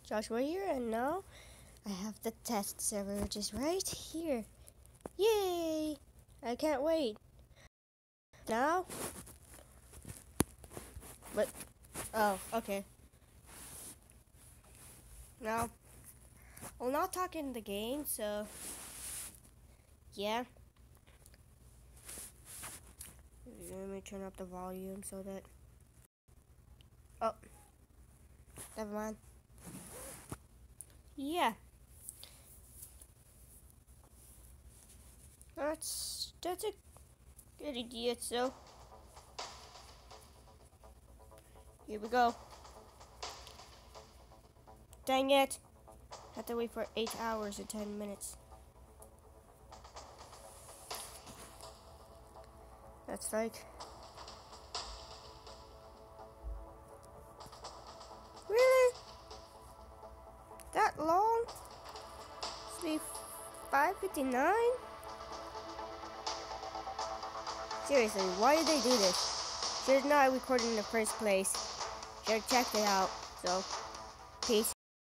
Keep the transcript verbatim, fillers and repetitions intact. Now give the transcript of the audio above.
Joshua here, and now I have the test server, which is right here. Yay! I can't wait. Now? But, oh, okay. Now, we'll not talk in the game, so, yeah. Let me turn up the volume so that, oh, never mind. Yeah. That's, that's a good idea, so. Here we go. Dang it. Have to wait for eight hours and ten minutes. That's like. Really? That long? It's be five fifty-nine? Seriously, why did they do this? Should not have recorded in the first place. Should have checked it out. So, peace.